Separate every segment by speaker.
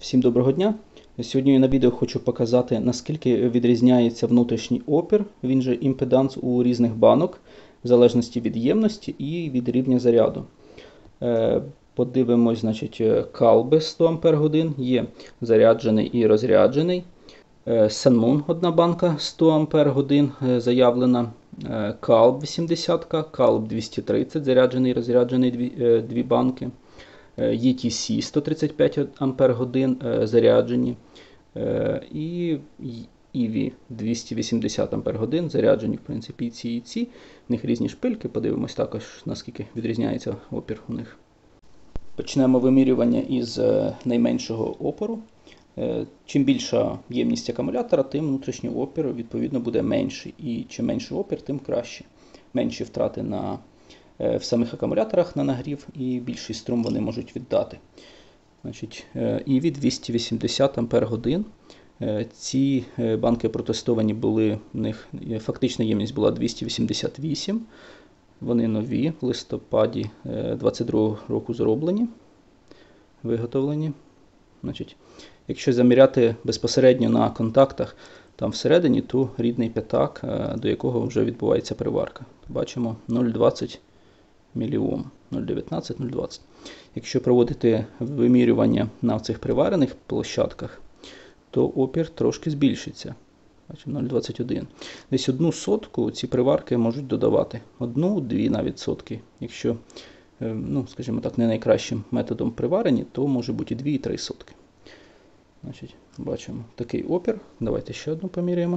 Speaker 1: Всім доброго дня! Сьогодні на відео хочу показати, наскільки відрізняється внутрішній опір, він же імпеданс у різних банок, в залежності від ємності і від рівня заряду. Подивимось, значить, Calbe 100 Ах є заряджений і розряджений. Sunmoon одна банка 100 Ах заявлена. Calbe 80, Calbe 230, заряджений і розряджений дві банки. ETC 135 Ах заряджені і EV 280 Ах заряджені, в принципі, і ці, і ці. В них різні шпильки, подивимось також, наскільки відрізняється опір у них. Почнемо вимірювання із найменшого опору. Чим більша ємність акумулятора, тим внутрішній опір, відповідно, буде менший. І чим менший опір, тим краще. Менші втрати в самих акумуляторах на нагрів і більший струм вони можуть віддати. Значить, EV 280 Ах. Ці банки протестовані були, в них фактична ємність була 288. Вони нові, в листопаді 2022 року зроблені, виготовлені. Значить, якщо заміряти безпосередньо на контактах там всередині, то рідний п'ятак, до якого вже відбувається приварка. Бачимо 0,20 мільйом, 0,19, 0,20. Якщо проводити вимірювання на цих приварених площадках, то опір трошки збільшиться. Бачимо 0,21. Десь 1/100 ці приварки можуть додавати. 1-2 навіть сотки. Якщо, скажімо так, не найкращим методом приварені, то може бути і 2, і 3 сотки. Значить, бачимо такий опір. Давайте ще одну поміряємо.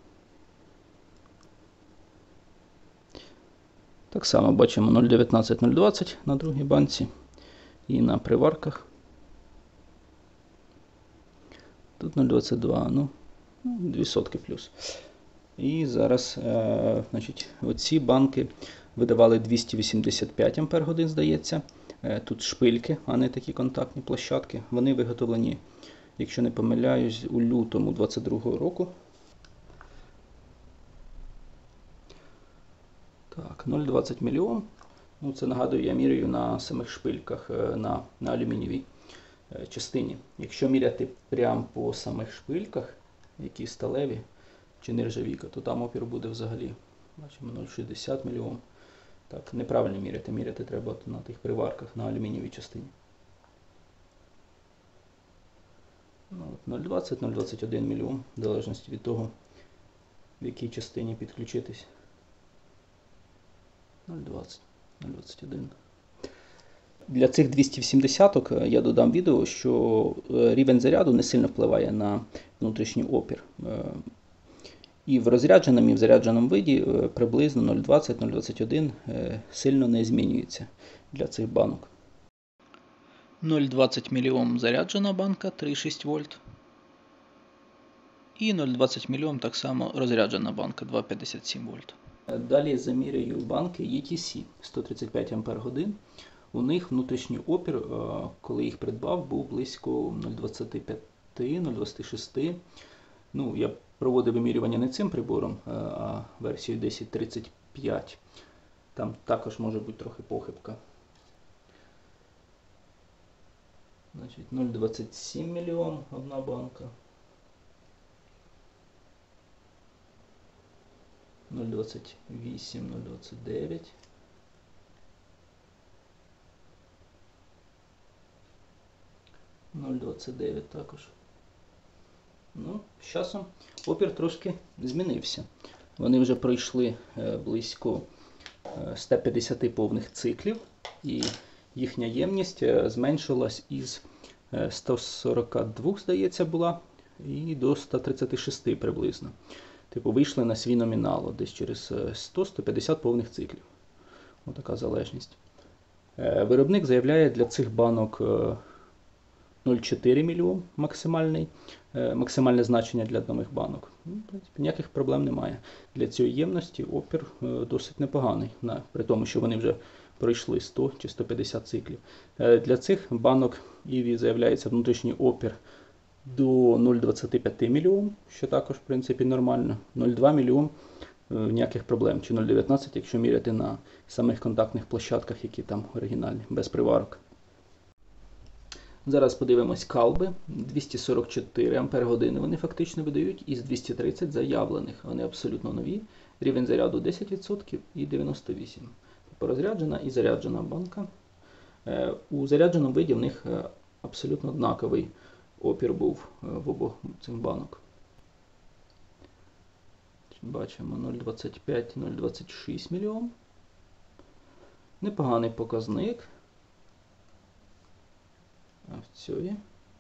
Speaker 1: Так само бачимо 0,19, 0,20 на другій банці і на приварках. Тут 0,22, 2 сотки плюс. І зараз, значить, оці банки видавали 285 Ах, здається. Тут шпильки, а не такі контактні площадки. Вони виготовлені, якщо не помиляюсь, у лютому 2022 року. Так, 0,20 мільйон. Це, нагадую, я міряю на самих шпильках на алюмінієвій частині. Якщо міряти прямо по самих шпильках, які сталеві чи нержавійка, то там опір буде взагалі, бачимо, 0,60 мільйон. Так, неправильно міряти. Міряти треба на тих приварках на алюмінієвій частині. 0,20, 0,21 мільйон, в залежності від того, в якій частині підключитись. 0,20, 0,21. Для цих 280-ок я додам відео, що рівень заряду не сильно впливає на внутрішній опір. І в розрядженому, і в зарядженому виді приблизно 0,20, 0,21 сильно не змінюється для цих банок. 0,20 мільйом заряджена банка 3,6 вольт. І 0,20 мільйом так само розряджена банка 2,57 вольт. Далі замірюю банки ETC 135 Ах. У них внутрішній опір, коли їх придбав, був близько 0,25, 0,26. Я проводив вимірювання не цим прибором, а версією 1035. Там також може бути трохи похибка. Значить, 0,27 мільйон одна банка. 0,28, 0,29. 0,29 також. З часом опір трошки змінився. Вони вже пройшли близько 150 повних циклів, і їхня ємність зменшилась із 142, здається, була, і до 136 приблизно. Вийшли на свій номінал десь через 100-150 повних циклів. Отака залежність. Виробник заявляє для цих банок 0,4 мільйон максимальне значення для нових банок. В принципі, ніяких проблем немає. Для цієї ємності опір досить непоганий, при тому, що вони вже пройшли 100 чи 150 циклів. Для цих банок EV заявляється внутрішній опір до 0,25 мільйон, що також, в принципі, нормально. 0,2 мільйон ніяких проблем. Чи 0,19, якщо міряти на самих контактних площадках, які там оригінальні, без приварок. Зараз подивимось калби. 244 Ампер години вони фактично видають із 230 заявлених. Вони абсолютно нові. Рівень заряду 10% і 98%. Порозряджена і заряджена банка. У зарядженому виді в них абсолютно однаковий опір був в обох цих банок. Бачимо 0,25-0,26 мільйон. Непоганий показник. А в цій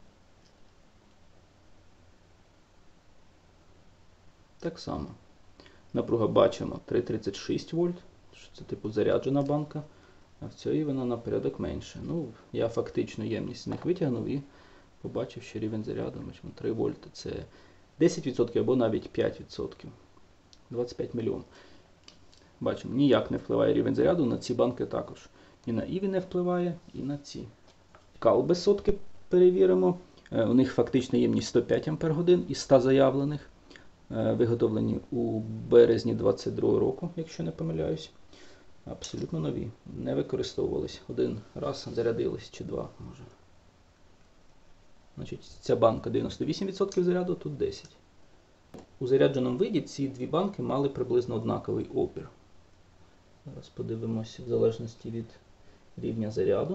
Speaker 1: так само. Напруга бачимо 3,36 вольт, що це типу заряджена банка, а в цій вона на порядок менше. Ну, я фактично ємність з них витягнув і побачив, що рівень заряду, бачимо, 3 вольти це 10% або навіть 5%. 25 мільйон. Бачимо, ніяк не впливає рівень заряду, на ці банки також. І на ІВІ не впливає, і на ці. Калби сотки перевіримо. У них фактична ємність 105 Ампер годин із 100 заявлених. Виготовлені у березні 2022 року, якщо не помиляюсь. Абсолютно нові. Не використовувались. Один раз зарядились, чи два, може. Значить, ця банка 98% заряду, тут 10%. У зарядженому виді ці дві банки мали приблизно однаковий опір. Зараз подивимося в залежності від рівня заряду.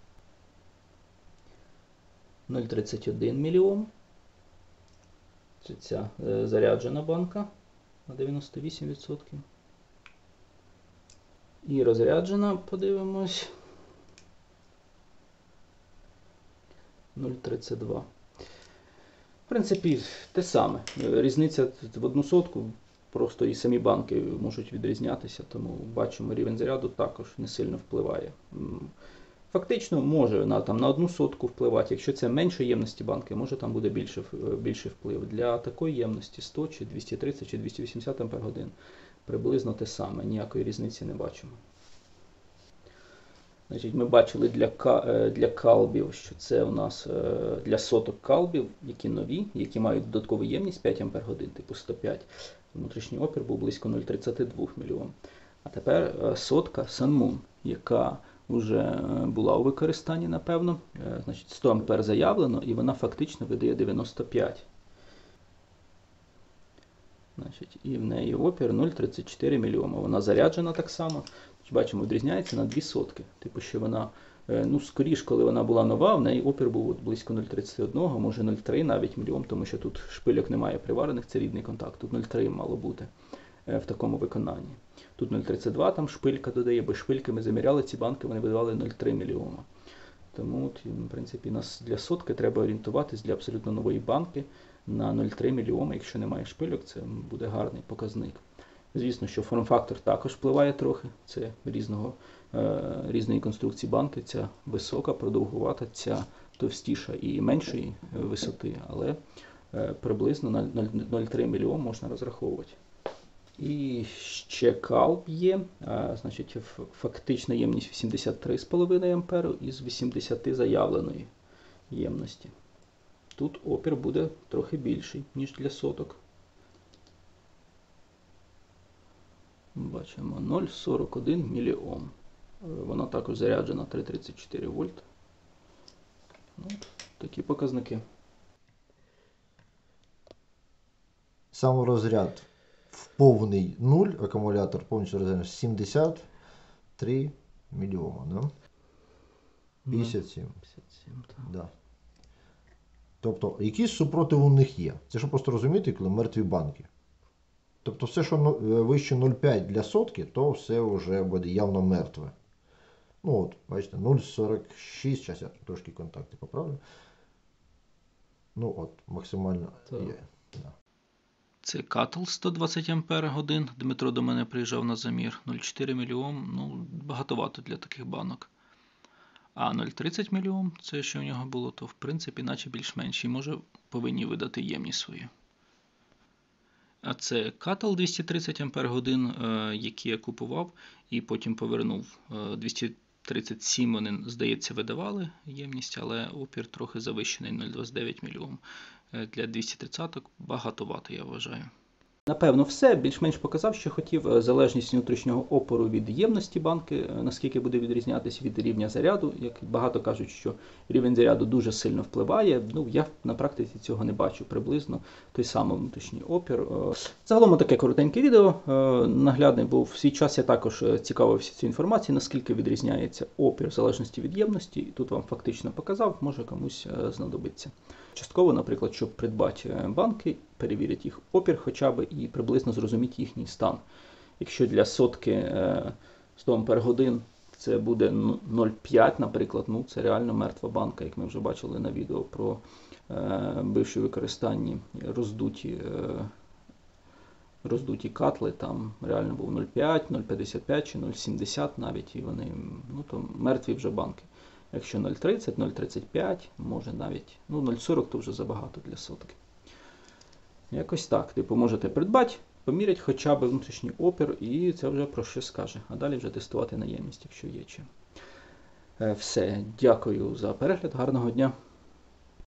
Speaker 1: 0,31 мільйон. Це ця заряджена банка на 98%. І розряджена, подивимось, 0,32. В принципі, те саме. Різниця в 1 сотку, просто і самі банки можуть відрізнятися, тому бачимо, рівень заряду також не сильно впливає. Фактично може на 1 сотку впливати. Якщо це менше ємності банки, може там буде більший вплив. Для такої ємності 100 чи 230 чи 280 Ампер годин приблизно те саме, ніякої різниці не бачимо. Значить, ми бачили для калбів, що це у нас для соток калбів, які нові, які мають додаткову ємність 5 Ампер годин, типу 105. Внутрішній опір був близько 0,32 мільйон. А тепер сотка Sun Moon, яка вже була у використанні, напевно. Значить, 100 Ампер заявлено, і вона фактично видає 95. Значить, і в неї опір 0,34 мільйома. Вона заряджена так само. Бачимо, відрізняється на 2 сотки. Типу, що вона, скоріш, коли вона була нова, в неї опір був близько 0,31, може 0,3 навіть мільйон, тому що тут шпильок немає приварених, це рідний контакт. Тут 0,3 мало бути в такому виконанні. Тут 0,32 там шпилька додає, бо шпильки ми заміряли, ці банки вони видавали 0,3 мільйона. Тому, в принципі, нас для сотки треба орієнтуватись для абсолютно нової банки на 0,3 мільйона. Якщо немає шпильок, це буде гарний показник. Звісно, що форм-фактор також впливає трохи. Це різної конструкції банки. Ця висока, продовгувата, ця товстіша і меншої висоти, але приблизно на 0,3 мільйона можна розраховувати. І ще калб є, значить, фактична ємність 83,5 Ампер із 80 заявленої ємності. Тут опір буде трохи більший, ніж для соток. Бачимо 0,41 мільйон. Вона також заряджена 3,34 вольт. От такі показники.
Speaker 2: Саморозряд в повний 0, акумулятор повністю розряджений 73 мільйона. Да? 57.
Speaker 1: 57, так.
Speaker 2: Да. Тобто, якийсь супротив у них є. Це щоб просто розуміти, коли мертві банки. Тобто все, що вище 0,5 для сотки, то все вже буде явно мертве. Ну от, бачите, 0,46, зараз я трошки контакти поправлю. Ну от, максимально є. Да.
Speaker 1: Це катл 120 Ампер годин. Дмитро до мене приїжджав на замір. 0,4 мільйон, багатовато для таких банок. А 0,30 мільйон, це що у нього було, то в принципі наче більш-менш. І може повинні видати ємність свою. А це катл 230 Ампер годин, який я купував і потім повернув. 237 вони, здається, видавали ємність, але опір трохи завищений, 0,29 мільйон. Для 230-ок багатовато, я вважаю. Напевно, все. Більш-менш показав, що хотів. Залежність внутрішнього опору від ємності банки, наскільки буде відрізнятися від рівня заряду. Як багато кажуть, що рівень заряду дуже сильно впливає. Ну, я на практиці цього не бачу. Приблизно той самий внутрішній опір. Загалом таке коротеньке відео. Наглядне, бо в свій час я також цікавився цією інформацією, наскільки відрізняється опір в залежності від ємності. І тут вам фактично показав, може комусь знадобиться. Частково, наприклад, щоб придбати банки, перевірити їх опір хоча б і приблизно зрозуміти їхній стан. Якщо для сотки 100 Ампер-годин це буде 0,5, наприклад, ну це реально мертва банка, як ми вже бачили на відео про бивші використанні роздуті катли, там реально був 0,5, 0,55 чи 0,70 навіть, і вони, ну то мертві вже банки. Якщо 0,30, 0,35, може навіть, ну 0,40 то вже забагато для сотки. Якось так. Типу можете придбати, поміряти хоча б внутрішній опір, і це вже про що скаже. А далі вже тестувати наємність, якщо є чим. Все. Дякую за перегляд. Гарного дня.